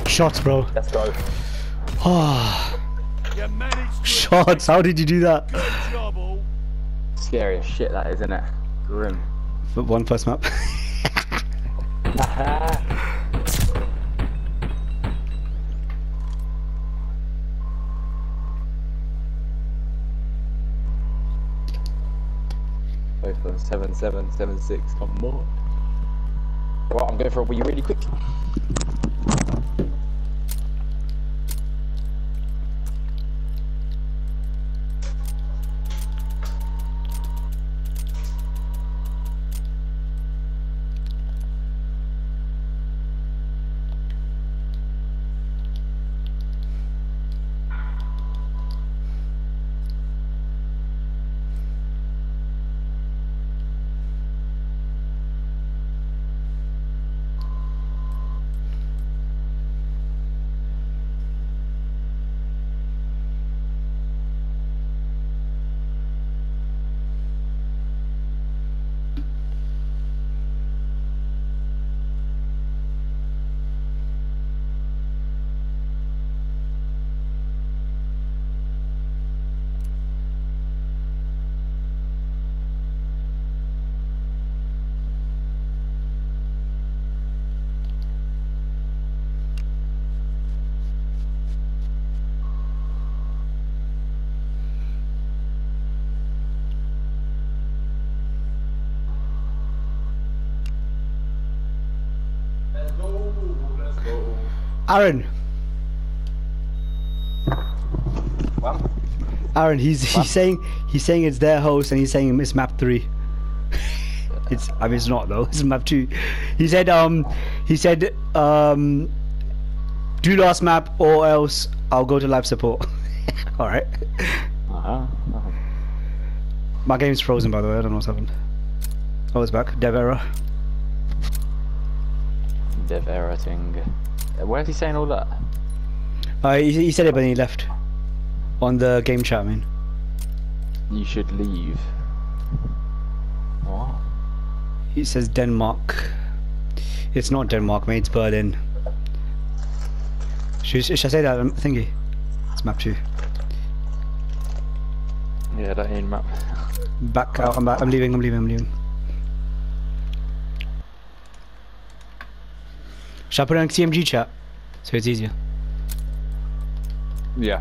Shots, bro. Let's go. Shots, how did you do that? Scary as shit that is, isn't it? Grim. But one first map. Both on 7-7, 7-6, come on. Well, I'm going for a wee really quick. Aaron. Well, Aaron, he's saying it's their host and he's saying it's map 3. I mean it's not though, it's map 2. He said do last map or else I'll go to live support. Alright. My game's frozen by the way, I don't know what's happened. Oh, it's back. Dev error. Dev error thing. Where's he saying all that? He said it but then he left. On the game chat, I mean. You should leave. What? He says Denmark. It's not Denmark, mate, it's Berlin. Should I say that thingy? It's map 2. Yeah, that ain't map. Back out, I'm back. I'm leaving. Should I put it on CMG chat? So it's easier. Yeah.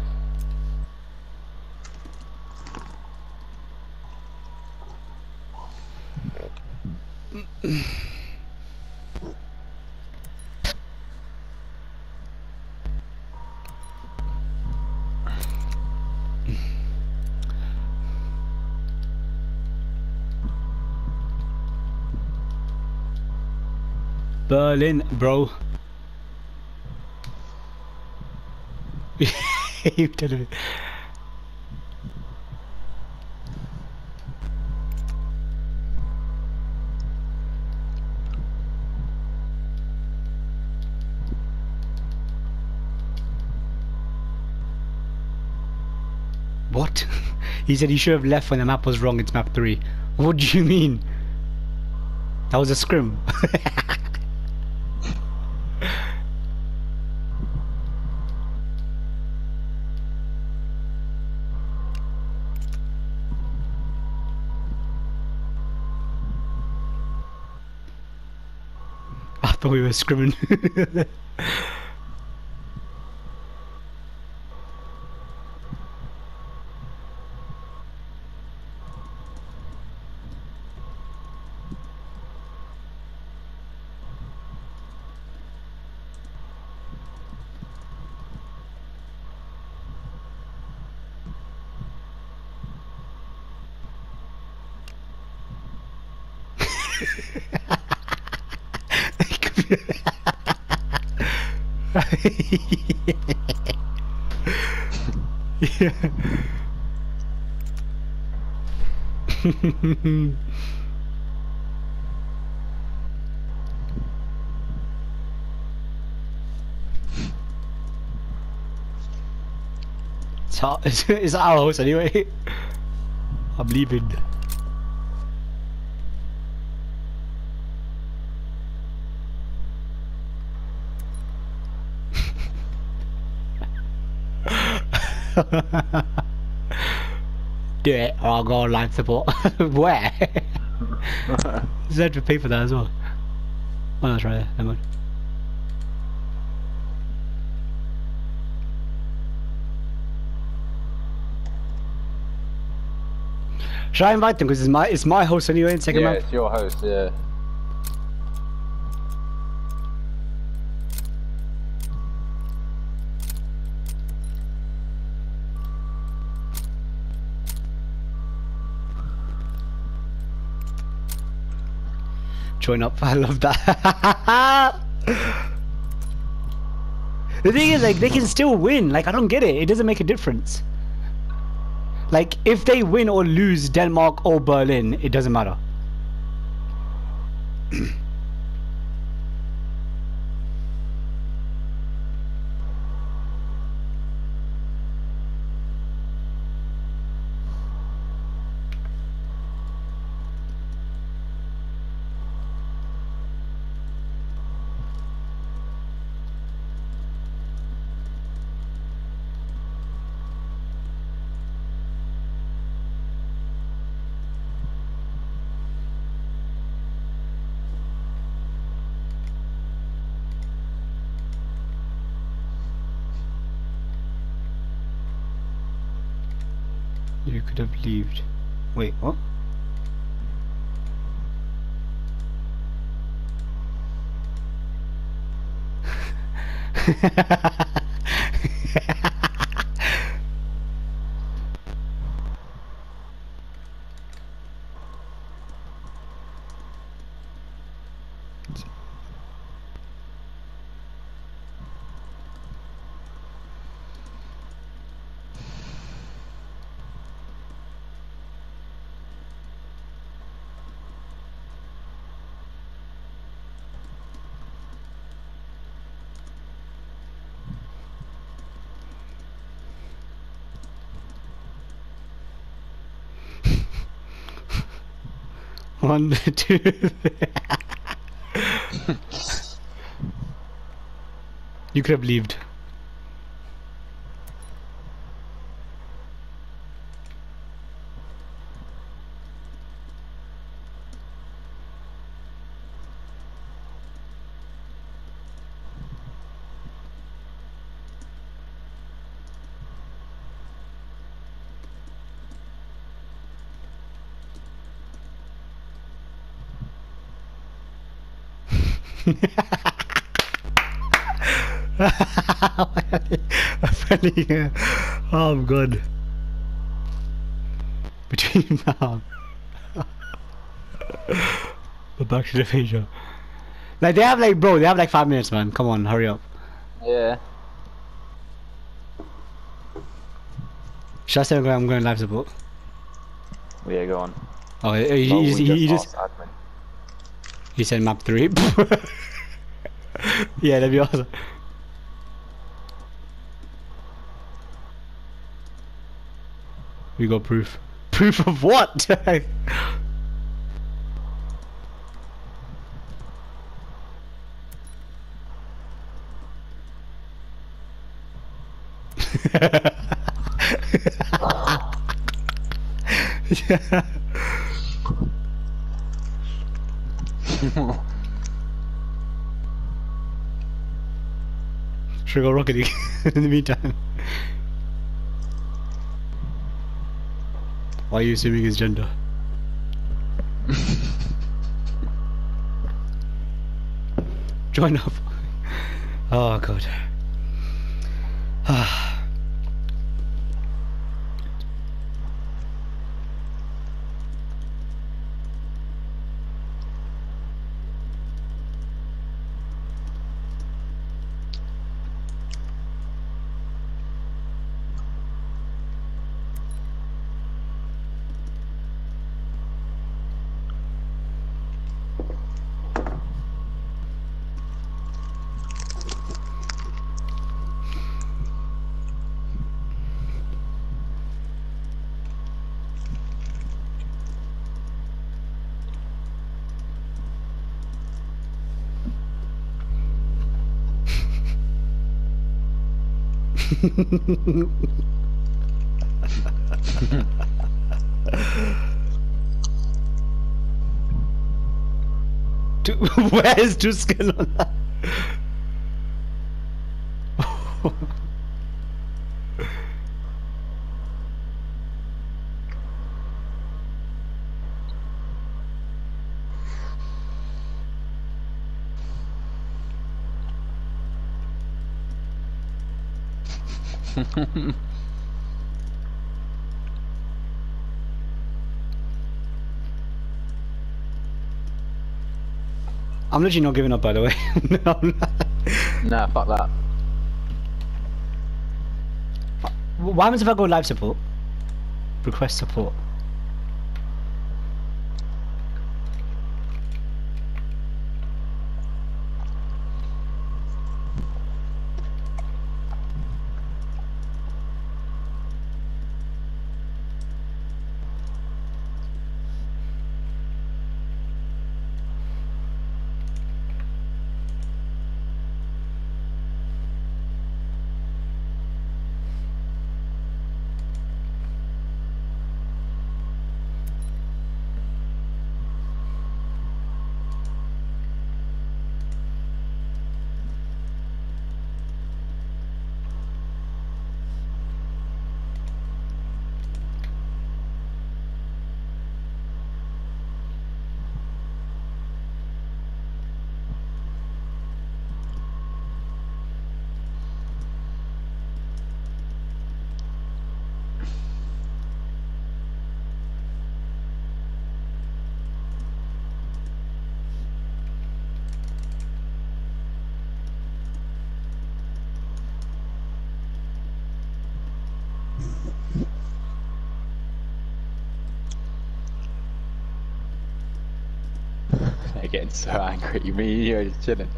Berlin, bro. You telling me. What? He said he should have left when the map was wrong, it's map 3. What do you mean? That was a scrim. I thought we were scrimming. Yeah. It's our house anyway. I'm leaving. Do it, or I'll go on live support. Where? You have to pay for that as well. Oh, that's right. Never mind. Should I invite them? Because it's my host anyway in second Yeah, map. it's your host, yeah. Join up. I love that. The thing is, like, they can still win. Like, I don't get it. It doesn't make a difference. Like, if they win or lose Denmark or Berlin, it doesn't matter. You could have lived. Wait, what? One, two. You could have lived. Funny. Oh, I'm good. Between now. But back to the video. Like, they have like, bro, they have like 5 minutes, man. Come on, hurry up. Yeah. Should I say I'm going live support? Yeah, go on. Oh, Oh, you just asked admin. he said map 3. Yeah, that'd be awesome. We got proof. Proof of what? Yeah. Should I go Rocket League in the meantime? Why are you assuming his gender? Join up. Oh god. Where's Tuscan on that? I'm literally not giving up, by the way. No, I'm not. Nah, fuck that. What happens if I go live support? Request support. They're getting so angry. Me and you are just chilling.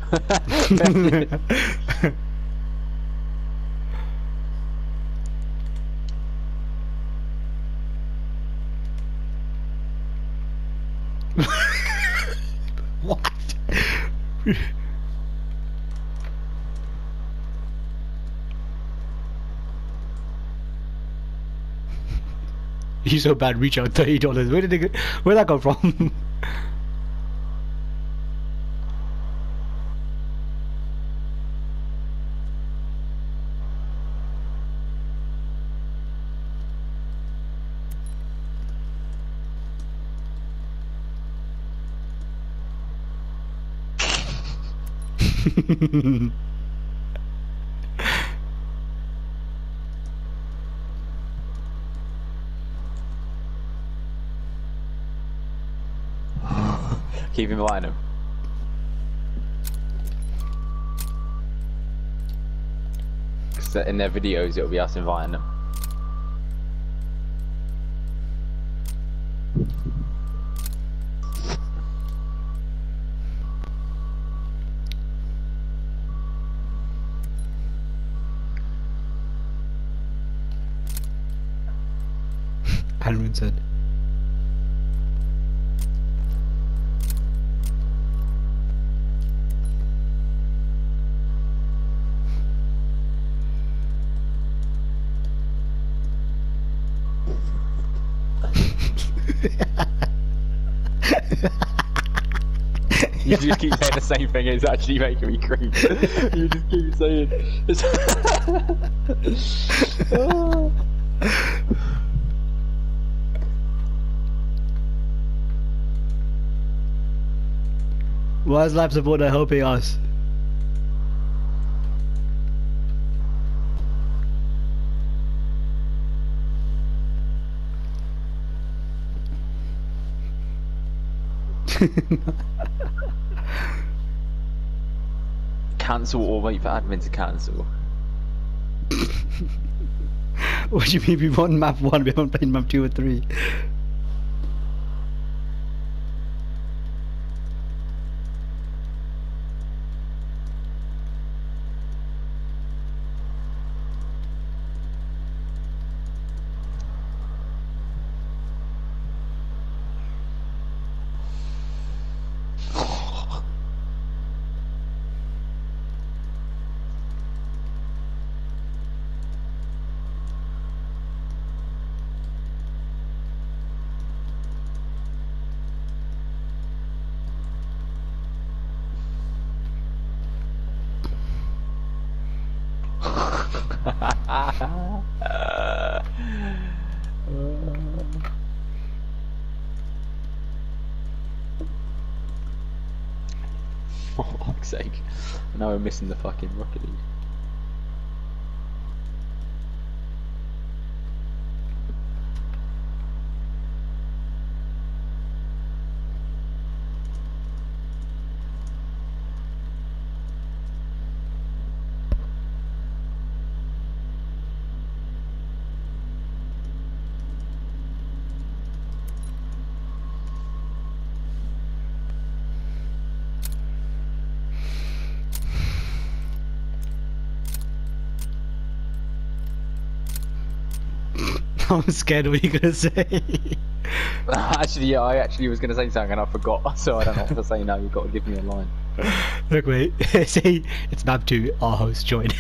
What? He's so bad. Reach out $30. Where did they? Where'd that come from? Keep inviting him. So in their videos, it'll be us inviting them. Hanron said. You just keep saying the same thing, it's actually making me creep. You just keep saying Why is live support helping us? Cancel or wait for admin to cancel. What do you mean we won map 1, we haven't played map 2 or 3? For fuck's sake. Now we're missing the fucking Rocket League. I'm scared what you're gonna say. Actually, yeah, I actually was going to say something and I forgot, so I don't know what to say now. You've got to give me a line. Look, wait. Say it's map 2, our host, join.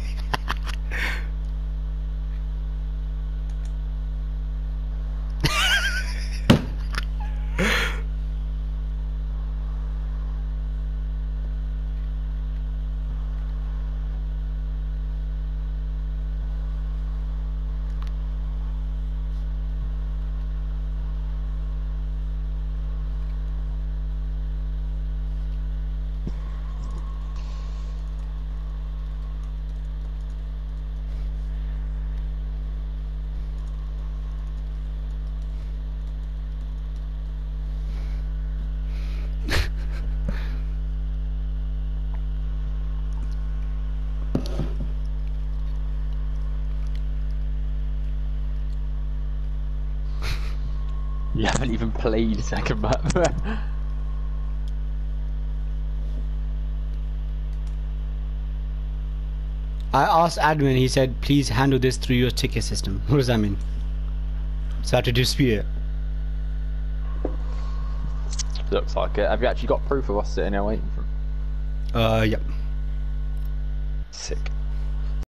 You haven't even played second map. I asked admin, he said, please handle this through your ticket system. What does that mean? So I had to dispute it. Looks like it. Have you actually got proof of us sitting there waiting for him? Yep. Sick.